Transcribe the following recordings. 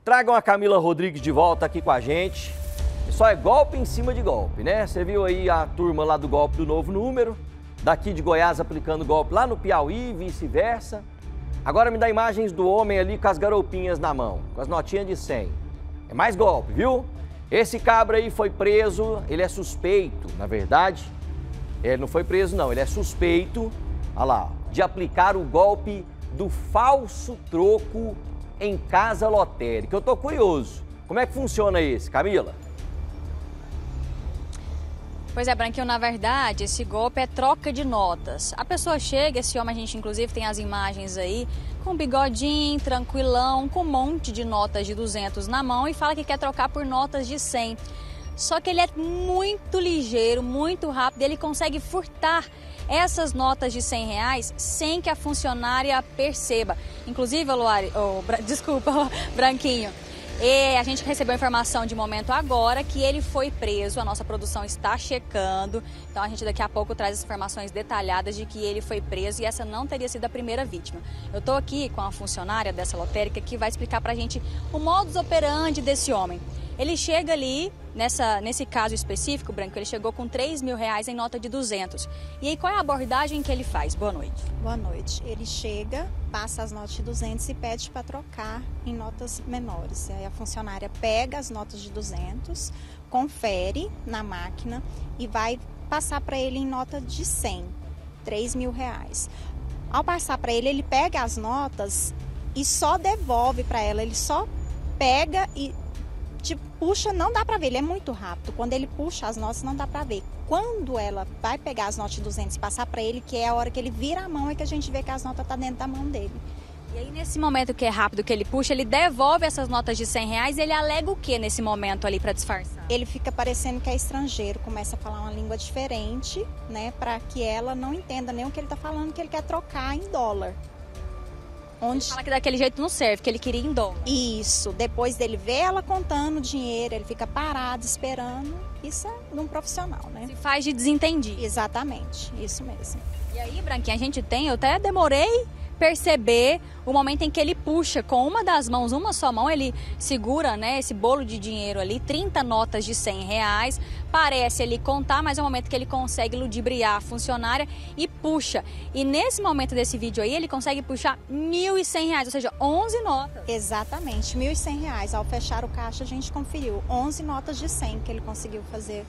Tragam a Camila Rodrigues de volta aqui com a gente. Só é golpe em cima de golpe, né? Você viu aí a turma lá do golpe do novo número, daqui de Goiás aplicando golpe lá no Piauí e vice-versa. Agora me dá imagens do homem ali com as garopinhas na mão, com as notinhas de 100. É mais golpe, viu? Esse cabra aí foi preso, ele é suspeito, na verdade. Ele não foi preso não, ele é suspeito, olha lá, de aplicar o golpe do falso troco em casa lotérica. Eu tô curioso, como é que funciona esse, Camila? Pois é, Branquinho, na verdade, esse golpe é troca de notas. A pessoa chega, esse homem, a gente inclusive tem as imagens aí, com bigodinho, tranquilão, com um monte de notas de 200 na mão e fala que quer trocar por notas de 100. Só que ele é muito ligeiro, muito rápido, ele consegue furtar essas notas de 100 reais sem que a funcionária perceba. Inclusive, Branquinho, e a gente recebeu informação de momento agora que ele foi preso, a nossa produção está checando, então a gente daqui a pouco traz as informações detalhadas de que ele foi preso e essa não teria sido a primeira vítima. Eu estou aqui com a funcionária dessa lotérica que vai explicar pra gente o modus operandi desse homem. Ele chega ali, nesse caso específico, Branco, ele chegou com 3 mil reais em nota de 200. E aí, qual é a abordagem que ele faz? Boa noite. Boa noite. Ele chega, passa as notas de 200 e pede para trocar em notas menores. Aí a funcionária pega as notas de 200, confere na máquina e vai passar para ele em nota de 100, 3 mil reais. Ao passar para ele, ele pega as notas e só devolve para ela. Ele só pega e puxa, não dá para ver, ele é muito rápido. Quando ele puxa as notas, não dá para ver. Quando ela vai pegar as notas de 200 e passar para ele, que é a hora que ele vira a mão, é que a gente vê que as notas estão dentro da mão dele. E aí, nesse momento que é rápido, que ele puxa, ele devolve essas notas de 100 reais, ele alega o que nesse momento ali para disfarçar? Ele fica parecendo que é estrangeiro, começa a falar uma língua diferente, né, para que ela não entenda nem o que ele está falando, que ele quer trocar em dólar. Ele fala que daquele jeito não serve, que ele queria em dólar. Isso, depois dele ver ela contando dinheiro, ele fica parado, esperando. Isso é de um profissional, né? Se faz de desentendido. Exatamente, isso mesmo. E aí, Branquinha, a gente tem, eu até demorei perceber o momento em que ele puxa com uma das mãos, uma só mão, ele segura, né, esse bolo de dinheiro ali, 30 notas de 100 reais, parece ele contar, mas é o momento que ele consegue ludibriar a funcionária e puxa. E nesse momento desse vídeo aí, ele consegue puxar 1.100 reais, ou seja, 11 notas. Exatamente, 1.100 reais. Ao fechar o caixa, a gente conferiu 11 notas de 100 que ele conseguiu fazer,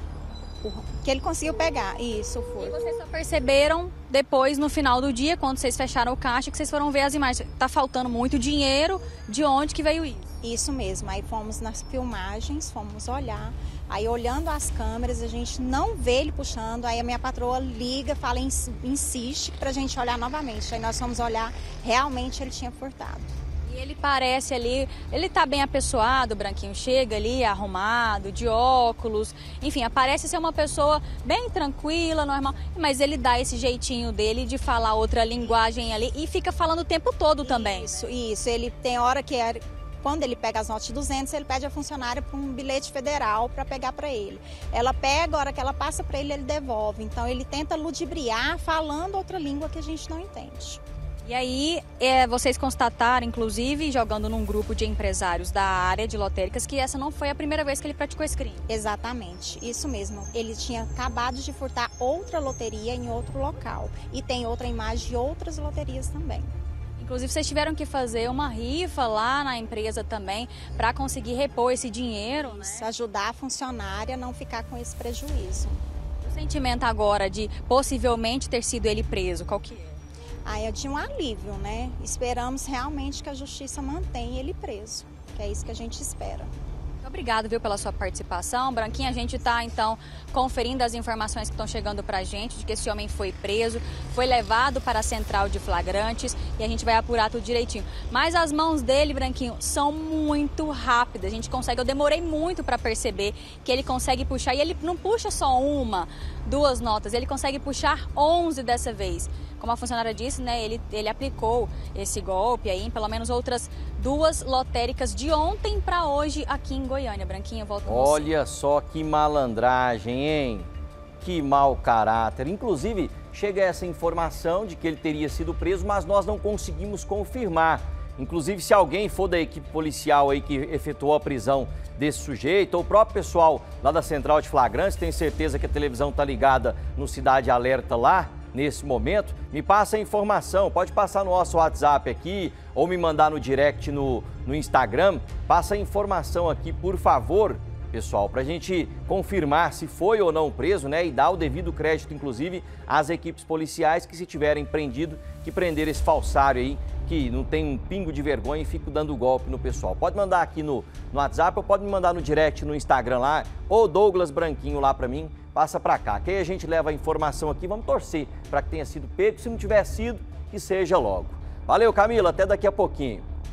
que ele conseguiu pegar. Isso foi. E vocês só perceberam depois, no final do dia, quando vocês fecharam o caixa, que vocês foram ver as imagens. Tá faltando muito dinheiro, de onde que veio isso? Isso mesmo, aí fomos nas filmagens, fomos olhar, aí olhando as câmeras, a gente não vê ele puxando, aí a minha patroa liga, fala, insiste pra gente olhar novamente, aí nós fomos olhar, realmente ele tinha furtado. E ele parece ali, ele tá bem apessoado, Branquinho, chega ali arrumado, de óculos, enfim, parece ser uma pessoa bem tranquila, normal, mas ele dá esse jeitinho dele de falar outra linguagem ali e fica falando o tempo todo também. Isso, ele tem hora que quando ele pega as notas de 200, ele pede a funcionária para um bilhete federal para pegar para ele. Ela pega, a hora que ela passa para ele, ele devolve. Então ele tenta ludibriar falando outra língua que a gente não entende. E aí, vocês constataram, inclusive, jogando num grupo de empresários da área de lotéricas, que essa não foi a primeira vez que ele praticou esse crime. Exatamente, isso mesmo. Ele tinha acabado de furtar outra loteria em outro local. E tem outra imagem de outras loterias também. Inclusive, vocês tiveram que fazer uma rifa lá na empresa também para conseguir repor esse dinheiro, né? Ajudar a funcionária a não ficar com esse prejuízo. O sentimento agora de possivelmente ter sido ele preso, qual que é? Aí é de um alívio, né? Esperamos realmente que a justiça mantenha ele preso, que é isso que a gente espera. Obrigado, viu, pela sua participação. Branquinha, a gente está, então, conferindo as informações que estão chegando para a gente de que esse homem foi preso, foi levado para a central de flagrantes e a gente vai apurar tudo direitinho. Mas as mãos dele, Branquinho, são muito rápidas. A gente consegue, eu demorei muito para perceber que ele consegue puxar, e ele não puxa só uma, duas notas, ele consegue puxar 11 dessa vez. Como a funcionária disse, né, ele aplicou esse golpe aí em pelo menos outras 2 lotéricas de ontem para hoje aqui em Goiânia. Branquinha, volta com você. Olha só que malandragem, hein? Que mau caráter. Inclusive, chega essa informação de que ele teria sido preso, mas nós não conseguimos confirmar. Inclusive, se alguém for da equipe policial aí que efetuou a prisão desse sujeito, ou o próprio pessoal lá da Central de Flagrantes, tenho certeza que a televisão está ligada no Cidade Alerta lá, nesse momento, me passa a informação, pode passar no nosso WhatsApp aqui, ou me mandar no direct no Instagram, passa a informação aqui, por favor, pessoal, para a gente confirmar se foi ou não preso, né, e dar o devido crédito, inclusive, às equipes policiais que, se tiverem prendido, que prender esse falsário aí, que não tem um pingo de vergonha e fica dando golpe no pessoal. Pode mandar aqui no WhatsApp ou pode me mandar no direct no Instagram lá, ou Douglas Branquinho lá para mim, passa para cá, que aí a gente leva a informação aqui, vamos torcer para que tenha sido pego, se não tiver sido, que seja logo. Valeu, Camila, até daqui a pouquinho.